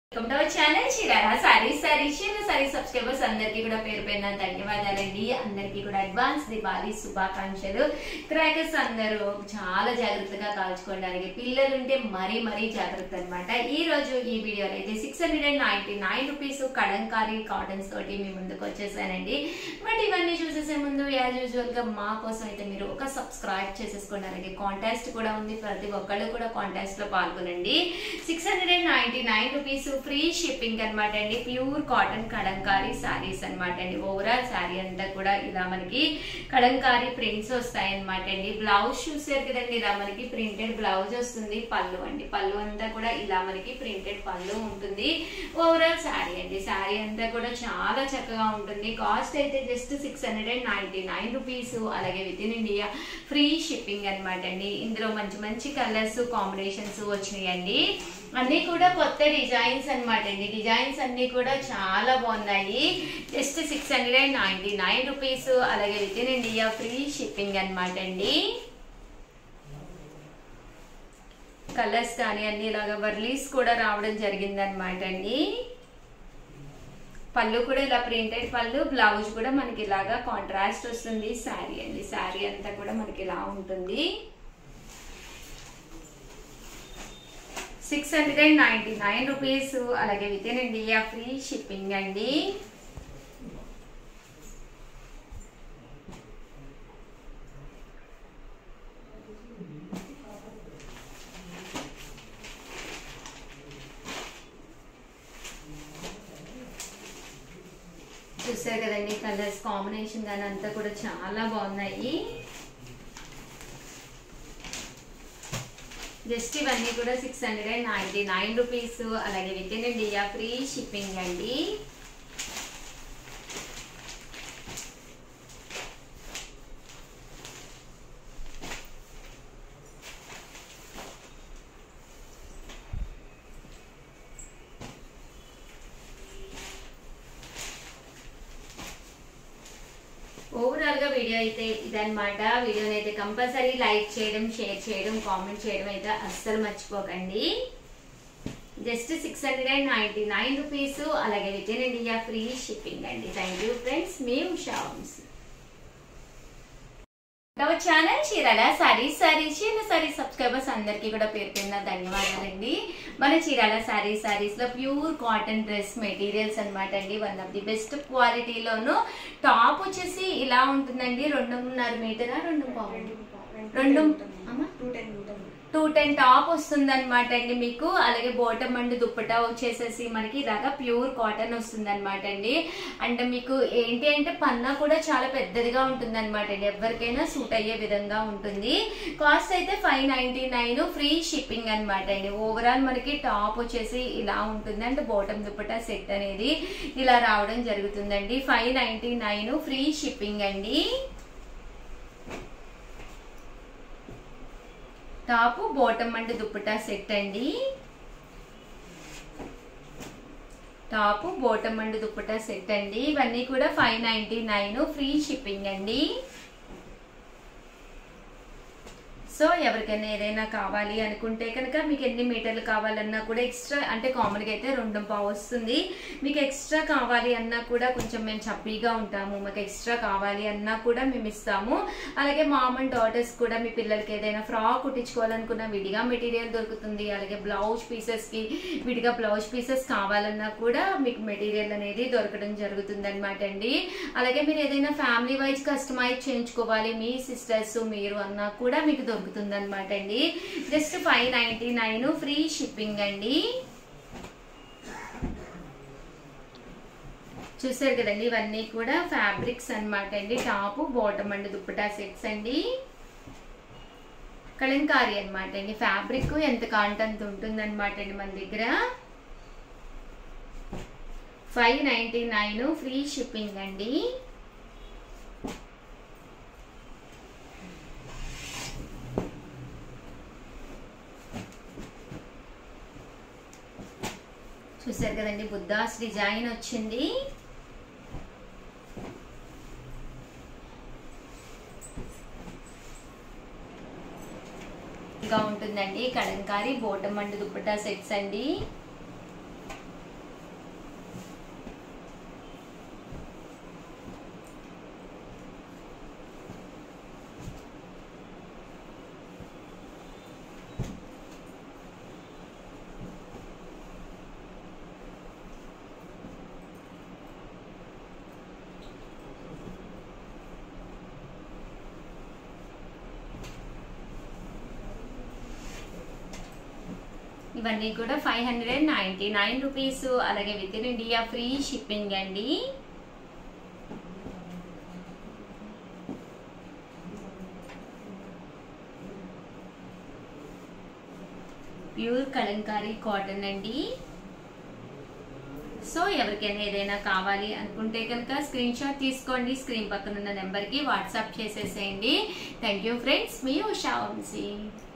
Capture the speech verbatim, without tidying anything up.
Welcome to our channel Chirala sarees sarees Chirala sarees subscribers అందరికీ కూడా పేరు పేరున ధన్యవాదాలండి. అందరికీ కూడా అడ్వాన్స్ దివాళీ శుభాకాంక్షలు. క్రాకర్స్ అందరూ చాలా జాగ్రత్తగా కాల్చుకోండి. అలాగే పిల్లలు ఉంటే మరీ మరీ జాగ్రత్త అనమాట. ఈ రోజు ఈ వీడియోలో అయితే six hundred and ninety nine rupees Kalamkari cottons తోటి మీ ముందుకు వచ్చేసానండి. బట్ ఇవన్నీ చూసేసే ముందు యాజ్ యూజువల్ గా మా కోసం అయితే మీరు ఒక సబ్స్క్రైబ్ చేసేసుకోండి. అలాగే కాంటాస్ట్ కూడా ఉంది, ప్రతి ఒక్కళ్ళు కూడా కాంటాస్ట్ లో పాల్గొనండి. Six hundred and ninety nine rupees free shipping అనమాట అండి. ప్యూర్ కాటన్ కలంకారీ సారీస్ అనమాట అండి. ఓవరాల్ సారీ అంతా కూడా ఇలా మనకి కలంకారీ ప్రింట్స్ వస్తాయి అనమాట అండి. బ్లౌజ్ చూసారు కదండి, ఇలా మనకి ప్రింటెడ్ బ్లౌజ్ వస్తుంది. పళ్ళు అండి, పళ్ళు అంతా కూడా ఇలా మనకి ప్రింటెడ్ పళ్ళు ఉంటుంది. ఓవరాల్ సారీ అండి, సారీ అంతా కూడా చాలా చక్కగా ఉంటుంది. కాస్ట్ అయితే just six hundred and ninety nine rupees. అలాగే with in India free shipping అనమాట అండి. ఇందులో మంచి మంచి కలర్స్ కాంబినేషన్స్ వచ్చినాయండి. అన్ని కూడా కొత్త డిజైన్స్ అనమాట అండి. డిజైన్స్ అన్ని కూడా చాలా బాగున్నాయి. Just six hundred and ninety nine rupees. అలాగే with in India free shipping అనమాట అండి. కలర్స్ కానీ అన్ని ఇలాగా వర్లీస్ కూడా రావడం జరిగింది అనమాట అండి. పళ్ళు కూడా ఇలా ప్రింటెడ్ పళ్ళు, బ్లౌజ్ కూడా మనకి ఇలాగా కాంట్రాస్ట్ వస్తుంది. శారీ అండి, శారీ అంతా కూడా మనకి ఇలా ఉంటుంది. Six hundred and ninety nine rupees. అలాగే with in India free shipping అండి. చూసారు కదండి, కలర్స్ కాంబినేషన్ కానీ అంతా కూడా చాలా బాగున్నాయి. జస్ట్ ఇవన్నీ కూడా six hundred and ninety nine rupees. అలాగే with in India free shipping అండి. ఓవరాల్ గా వీడియో అయితే ఇదన్నమాట. వీడియోని అయితే కంపల్సరీ లైక్ చేయడం, షేర్ చేయడం, కామెంట్ చేయడం అయితే అస్సలు మర్చిపోకండి. Just six hundred and ninety nine rupees. అలాగే with in India free shipping అండి. థ్యాంక్ యూ ఫ్రెండ్స్, మీ Usha Vamsi. Our channel Chirala sarees sarees Chirala sarees subscribers అందరికీ కూడా పేరు పేరున ధన్యవాదాలండి. మన చీరాల సారీస్ సారీస్ లో ప్యూర్ కాటన్ డ్రెస్ మెటీరియల్స్ అనమాట అండి. వన్ ఆఫ్ ది బెస్ట్ క్వాలిటీలోను. టాప్ వచ్చేసి ఇలా ఉంటుందండి. రెండున్నర మీటరా రెండు పావు రెండు టూ టెన్ టాప్ వస్తుంది అనమాట అండి మీకు. అలాగే బాటమ్ అండ్ దుప్పటా వచ్చేసేసి మనకి ఇలాగా ప్యూర్ కాటన్ వస్తుంది అనమాట అండి. అంటే మీకు ఏంటి అంటే పన్నా కూడా చాలా పెద్దదిగా ఉంటుంది అనమాట అండి. ఎవరికైనా సూట్ అయ్యే విధంగా ఉంటుంది. కాస్ట్ అయితే five ninety nine free shipping అనమాట అండి. ఓవరాల్ మనకి టాప్ వచ్చేసి ఇలా ఉంటుంది. అంటే బాటమ్ దుప్పటా సెట్ అనేది ఇలా రావడం జరుగుతుందండి. Five ninety nine free shipping అండి. Top bottom and dupatta set అండి. Top bottom and dupatta set అండి. ఇవన్నీ కూడా five ninety nine free shipping అండి. సో ఎవరికైనా ఏదైనా కావాలి అనుకుంటే కనుక మీకు ఎన్ని మీటర్లు కావాలన్నా కూడా ఎక్స్ట్రా, అంటే కామన్గా అయితే రెండు పావు వస్తుంది. మీకు ఎక్స్ట్రా కావాలి అన్నా కూడా కొంచెం మేము చప్పీగా ఉంటాము, మాకు ఎక్స్ట్రా కావాలి అన్నా కూడా మేము ఇస్తాము. అలాగే మామ్ అండ్ డాటర్స్ కూడా మీ పిల్లలకి ఏదైనా ఫ్రాక్ కుట్టించుకోవాలనుకున్న విడిగా మెటీరియల్ దొరుకుతుంది. అలాగే బ్లౌజ్ పీసెస్కి విడిగా బ్లౌజ్ పీసెస్ కావాలన్నా కూడా మీకు మెటీరియల్ అనేది దొరకడం జరుగుతుంది అనమాట అండి. అలాగే మీరు ఏదైనా ఫ్యామిలీ వైజ్ కస్టమైజ్ చేయించుకోవాలి మీ సిస్టర్స్ మీరు అన్నా కూడా మీకు దొరుకుతుంది అనమాట అండి. Just five ninety nine free shipping అండి. చూసారు కదండి, ఇవన్నీ కూడా ఫ్యాబ్రిక్స్ అనమాట అండి. Top bottom and dupatta sets అండి. కలంకారీ అనమాట అండి. ఫ్యాబ్రిక్ ఎంత కాంటెంట్ ఉంటుంది అనమాట అండి మన దగ్గర. Five ninety nine free shipping అండి. చూసారు కదండి, బుద్ధాస్ డిజైన్ వచ్చింది. గా ఉంటుందండి. Kalamkari bottom and dupatta sets అండి. ఇవన్నీ కూడా five hundred and ninety nine rupees. అలాగే with in India free shipping అండి. ప్యూర్ కలంకారీ కాటన్ అండి. సో ఎవరికైనా ఏదైనా కావాలి అనుకుంటే కనుక స్క్రీన్ షాట్ తీసుకోండి, స్క్రీన్ పక్కన ఉన్న నెంబర్కి వాట్సాప్ చేసేసేయండి. థ్యాంక్ యూ ఫ్రెండ్స్, మీ ఉషా వంశీ.